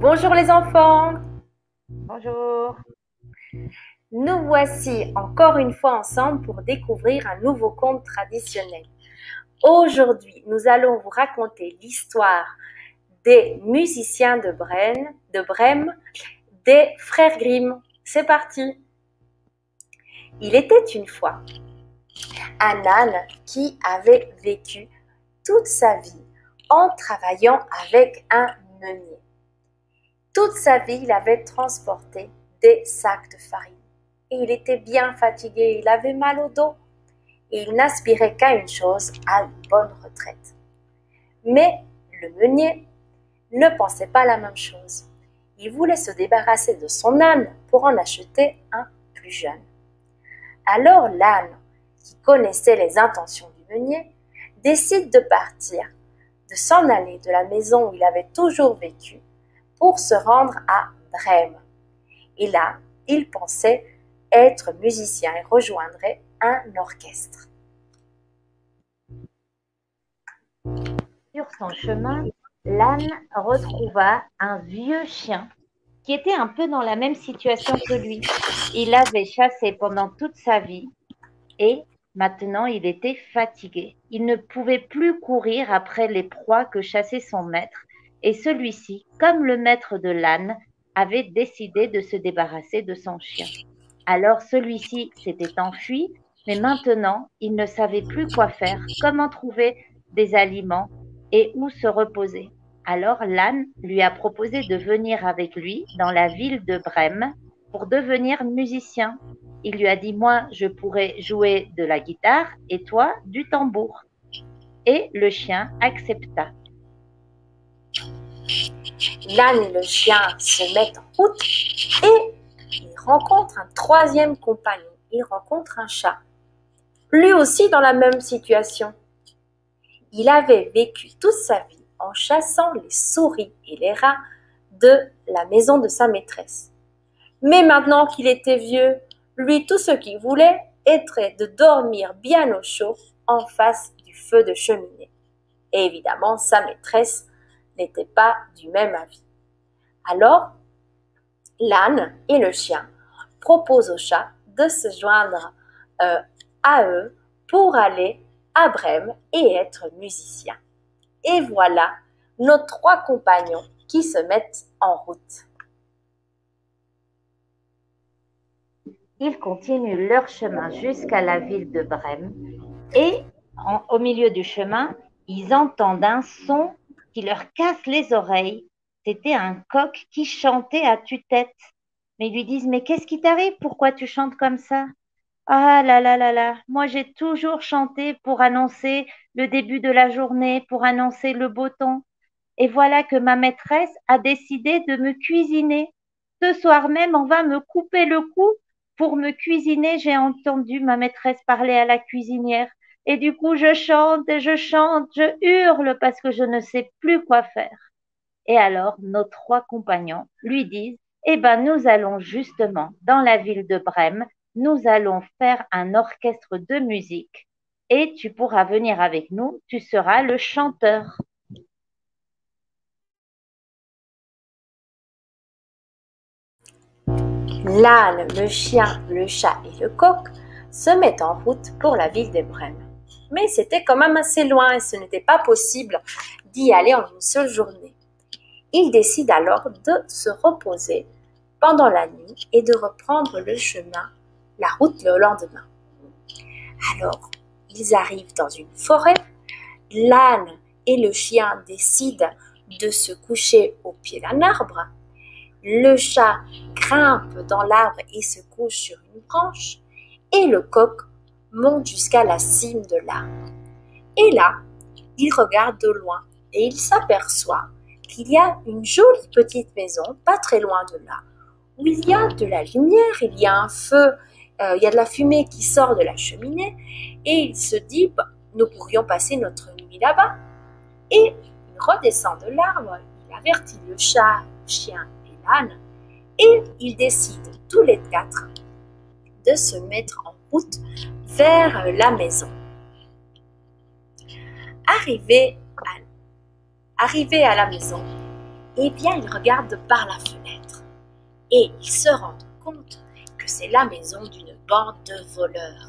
Bonjour les enfants, Bonjour. nous voici encore une fois ensemble pour découvrir un nouveau conte traditionnel. Aujourd'hui, nous allons vous raconter l'histoire des musiciens de Brême, des frères Grimm. C'est parti. Il était une fois un âne qui avait vécu toute sa vie en travaillant avec un meunier. Toute sa vie, il avait transporté des sacs de farine. Et il était bien fatigué, il avait mal au dos. Et il n'aspirait qu'à une chose, à une bonne retraite. Mais le meunier ne pensait pas la même chose. Il voulait se débarrasser de son âne pour en acheter un plus jeune. Alors l'âne, qui connaissait les intentions du meunier, décide de partir, de s'en aller de la maison où il avait toujours vécu pour se rendre à Brême. Et là, il pensait être musicien et rejoindrait un orchestre. Sur son chemin, l'âne retrouva un vieux chien qui était un peu dans la même situation que lui. Il avait chassé pendant toute sa vie et maintenant il était fatigué. Il ne pouvait plus courir après les proies que chassait son maître et celui-ci, comme le maître de l'âne, avait décidé de se débarrasser de son chien. Alors celui-ci s'était enfui, mais maintenant il ne savait plus quoi faire, comment trouver des aliments et où se reposer. Alors l'âne lui a proposé de venir avec lui dans la ville de Brême pour devenir musicien. Il lui a dit, moi, je pourrais jouer de la guitare et toi, du tambour. Et le chien accepta. L'âne et le chien se mettent en route et ils rencontrent un troisième compagnon. Ils rencontrent un chat, lui aussi dans la même situation. Il avait vécu toute sa vie en chassant les souris et les rats de la maison de sa maîtresse. Mais maintenant qu'il était vieux, lui, tout ce qu'il voulait était de dormir bien au chaud en face du feu de cheminée. Et évidemment, sa maîtresse n'était pas du même avis. Alors, l'âne et le chien proposent au chat de se joindre à eux pour aller à Brême et être musicien. Et voilà nos trois compagnons qui se mettent en route. Ils continuent leur chemin jusqu'à la ville de Brême et au milieu du chemin, ils entendent un son qui leur casse les oreilles. C'était un coq qui chantait à tue-tête. Mais ils lui disent, mais qu'est-ce qui t'arrive? Pourquoi tu chantes comme ça? Ah là là là là, moi j'ai toujours chanté pour annoncer le début de la journée, pour annoncer le beau temps. Et voilà que ma maîtresse a décidé de me cuisiner. Ce soir même, on va me couper le cou pour me cuisiner. J'ai entendu ma maîtresse parler à la cuisinière. Et du coup, je chante et je chante, je hurle parce que je ne sais plus quoi faire. Et alors, nos trois compagnons lui disent, eh ben, nous allons justement dans la ville de Brême, nous allons faire un orchestre de musique et tu pourras venir avec nous, tu seras le chanteur. L'âne, le chien, le chat et le coq se mettent en route pour la ville de Brême. Mais c'était quand même assez loin et ce n'était pas possible d'y aller en une seule journée. Ils décident alors de se reposer pendant la nuit et de reprendre le chemin, la route le lendemain. Alors, ils arrivent dans une forêt. L'âne et le chien décident de se coucher au pied d'un arbre. Le chat grimpe dans l'arbre et se couche sur une branche. Et le coq monte jusqu'à la cime de l'arbre. Et là, il regarde de loin et il s'aperçoit qu'il y a une jolie petite maison pas très loin de là, où il y a de la lumière, il y a un feu, il y a de la fumée qui sort de la cheminée, et il se dit, bah, nous pourrions passer notre nuit là-bas. Et il redescend de l'arbre, il avertit le chat, le chien et l'âne, et ils décident tous les quatre de se mettre en route vers la maison. Arrivé à la maison, Eh bien, ils regardent par la fenêtre et ils se rendent compte que c'est la maison d'une bande de voleurs.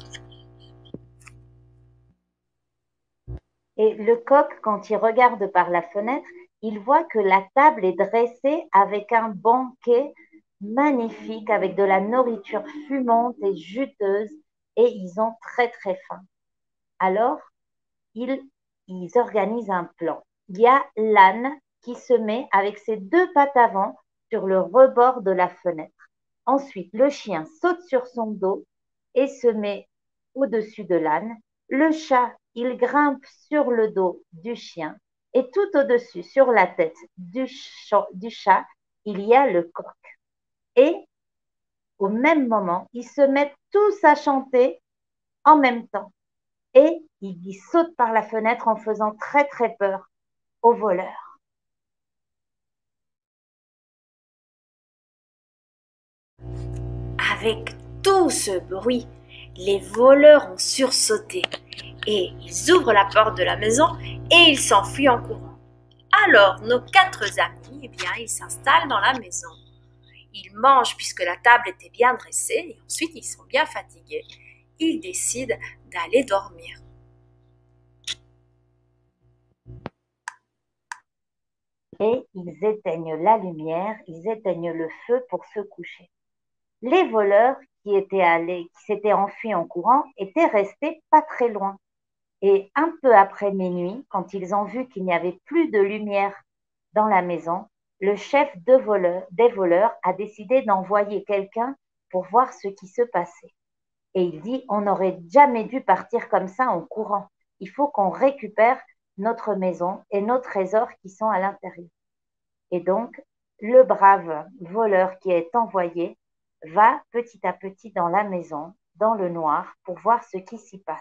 Et le coq, quand il regarde par la fenêtre, il voit que la table est dressée avec un banquet magnifique, avec de la nourriture fumante et juteuse, et ils ont très très faim. Alors, ils, ils organisent un plan. Il y a l'âne qui se met avec ses deux pattes avant sur le rebord de la fenêtre. Ensuite, le chien saute sur son dos et se met au-dessus de l'âne. Le chat, il grimpe sur le dos du chien et tout au-dessus, sur la tête du chat, il y a le coq. Et au même moment, ils se mettent tous à chanter en même temps et ils sautent par la fenêtre en faisant très très peur aux voleurs. Avec tout ce bruit, les voleurs ont sursauté et ils ouvrent la porte de la maison et ils s'enfuient en courant. Alors, nos 4 amis, eh bien, ils s'installent dans la maison. Ils mangent puisque la table était bien dressée et ensuite ils sont bien fatigués. Ils décident d'aller dormir. Et ils éteignent la lumière, ils éteignent le feu pour se coucher. Les voleurs qui s'étaient enfuis en courant étaient restés pas très loin. Et un peu après minuit, quand ils ont vu qu'il n'y avait plus de lumière dans la maison, le chef des voleurs a décidé d'envoyer quelqu'un pour voir ce qui se passait. Et il dit, on n'aurait jamais dû partir comme ça en courant. Il faut qu'on récupère notre maison et nos trésors qui sont à l'intérieur. Et donc, le brave voleur qui est envoyé va petit à petit dans la maison, dans le noir, pour voir ce qui s'y passe.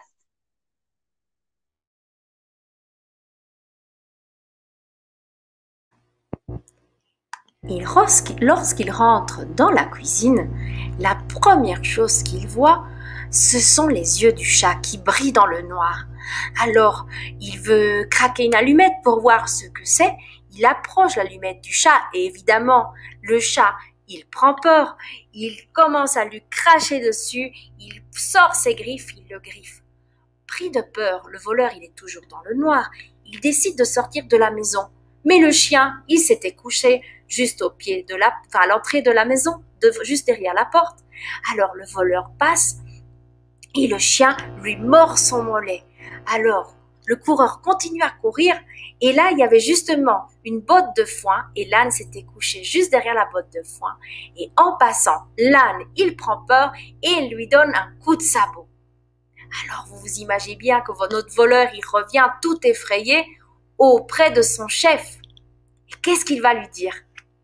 Et lorsqu'il rentre dans la cuisine, la première chose qu'il voit, ce sont les yeux du chat qui brillent dans le noir. Alors, il veut craquer une allumette pour voir ce que c'est. Il approche l'allumette du chat et évidemment, le chat, il prend peur. Il commence à lui cracher dessus. Il sort ses griffes, il le griffe. Pris de peur, le voleur, il est toujours dans le noir. Il décide de sortir de la maison. Mais le chien, il s'était couché juste au pied de à l'entrée de la maison, juste derrière la porte. Alors le voleur passe et le chien lui mord son mollet. Alors le coureur continue à courir et là il y avait justement une botte de foin et l'âne s'était couché juste derrière la botte de foin. Et en passant, l'âne, il prend peur et il lui donne un coup de sabot. Alors vous vous imaginez bien que notre voleur, il revient tout effrayé auprès de son chef. Et qu'est-ce qu'il va lui dire?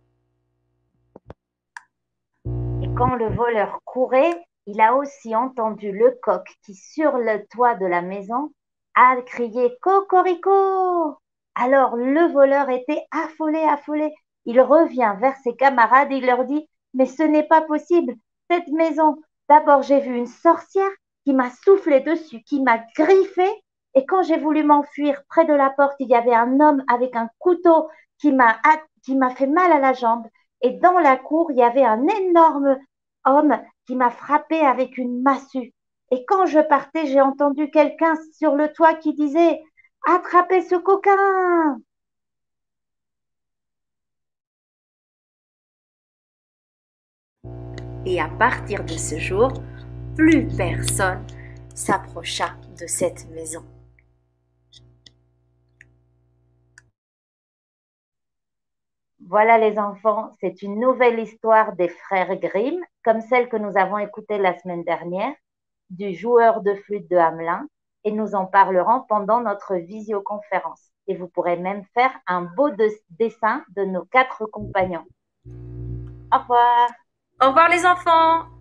Et quand le voleur courait, il a aussi entendu le coq qui, sur le toit de la maison, a crié Cocorico. Alors le voleur était affolé, affolé. Il revient vers ses camarades et il leur dit, mais ce n'est pas possible, cette maison. D'abord, j'ai vu une sorcière qui m'a soufflé dessus, qui m'a griffé. Et quand j'ai voulu m'enfuir près de la porte, il y avait un homme avec un couteau qui m'a fait mal à la jambe. Et dans la cour, il y avait un énorme homme qui m'a frappé avec une massue. Et quand je partais, j'ai entendu quelqu'un sur le toit qui disait attrapez ce coquin. Et à partir de ce jour, plus personne s'approcha de cette maison. Voilà les enfants, c'est une nouvelle histoire des frères Grimm, comme celle que nous avons écoutée la semaine dernière, du joueur de flûte de Hamelin, et nous en parlerons pendant notre visioconférence. Et vous pourrez même faire un beau dessin de nos 4 compagnons. Au revoir. Au revoir les enfants!